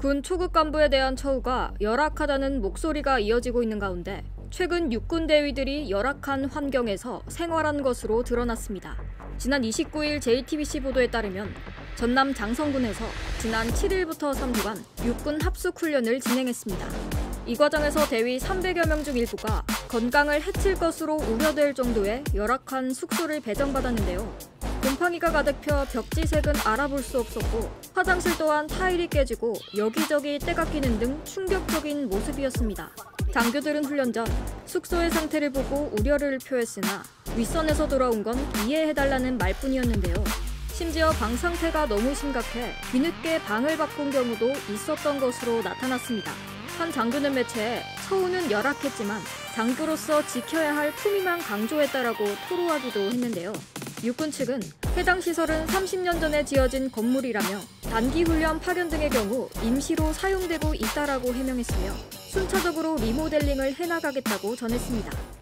군 초급 간부에 대한 처우가 열악하다는 목소리가 이어지고 있는 가운데 최근 육군 대위들이 열악한 환경에서 생활한 것으로 드러났습니다. 지난 29일 JTBC 보도에 따르면 전남 장성군에서 지난 7일부터 3주간 육군 합숙 훈련을 진행했습니다. 이 과정에서 대위 300여 명 중 일부가 건강을 해칠 것으로 우려될 정도의 열악한 숙소를 배정받았는데요. 곰팡이가 가득 펴 벽지색은 알아볼 수 없었고 화장실 또한 타일이 깨지고 여기저기 때가 끼는 등 충격적인 모습이었습니다. 장교들은 훈련 전 숙소의 상태를 보고 우려를 표했으나 윗선에서 돌아온 건 이해해달라는 말뿐이었는데요. 심지어 방 상태가 너무 심각해 뒤늦게 방을 바꾼 경우도 있었던 것으로 나타났습니다. 한 장교는 매체에 처우는 열악했지만 장교로서 지켜야 할 품위만 강조했다라고 토로하기도 했는데요. 육군 측은 해당 시설은 30년 전에 지어진 건물이라며 단기 훈련 파견 등의 경우 임시로 사용되고 있다라고 해명했으며 순차적으로 리모델링을 해나가겠다고 전했습니다.